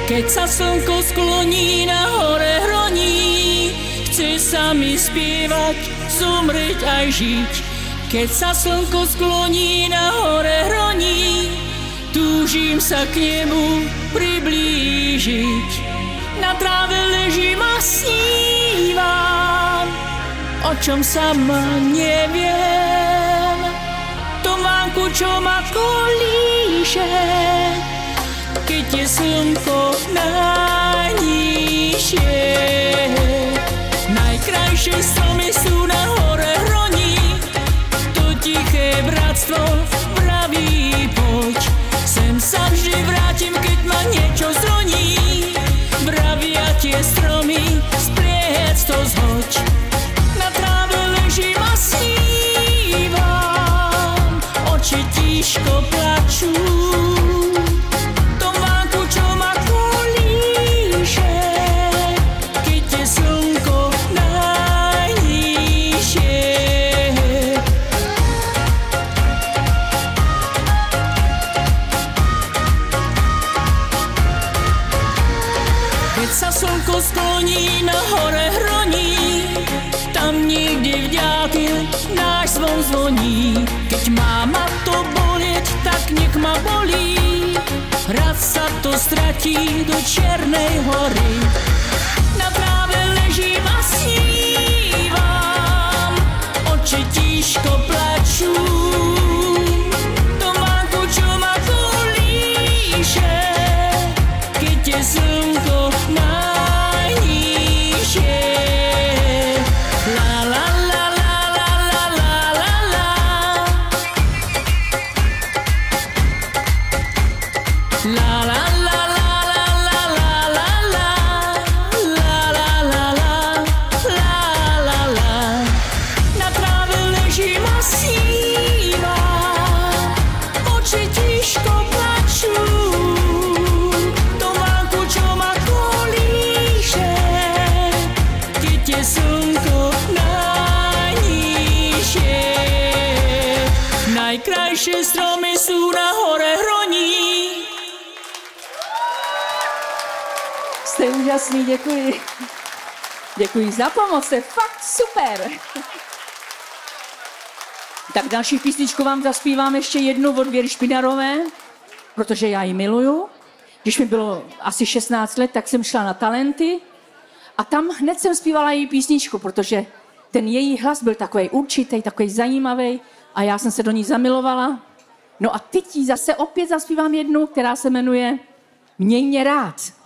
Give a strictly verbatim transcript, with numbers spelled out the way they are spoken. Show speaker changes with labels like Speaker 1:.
Speaker 1: Keď sa slnko skloní na hore hroní, chce sa mi spievať, zomrieť aj žiť. Keď sa slnko skloní na hore hroní, túžim sa k nemu priblížiť. Na tráve ležím a snívam, o čom sama neviem. Tom vánku, čo ma kolíše, keď je slnko najnižšie. Najkrajšie stromy sú na hore hroní, to tiché bratstvo vraví poď. Sem sa vždy vrátim, keď ma niečo zroní, vravia tie stromy, spriec to zhoď. Na tráve ležím a snívam, oči tížko plačú. Keď sa slnko skloní na hore hroní, tam niekde v ďalke náš zvon zvoní. Keď má ma to bolieť, tak nech ma bolí, raz sa to stratí do Čiernej hory. Na tráve ležím a snívam, oči tížko plačú. Tom vánku, čo ma kolíše, keď je slnko najnižšie. La la la la la la la la la. La la la la la la la la la. La la la la la la la. Na tráve ležím a snívam, oči tížko plačú. Najkrajšie stromy sú na hore hroní.
Speaker 2: Jste úžasný, děkuji. Děkuji za pomoc, to je fakt super. Tak další písničku vám zaspívám ještě jednu od Věry Špinarové, protože já ji miluju. Když mi bylo asi šestnáct let, tak jsem šla na Talenty a tam hned jsem zpívala její písničku, protože ten její hlas byl takový určitý, takový zajímavý a já jsem se do ní zamilovala. No a teď jí zase opět zaspívám jednu, která se jmenuje Měj mě rád.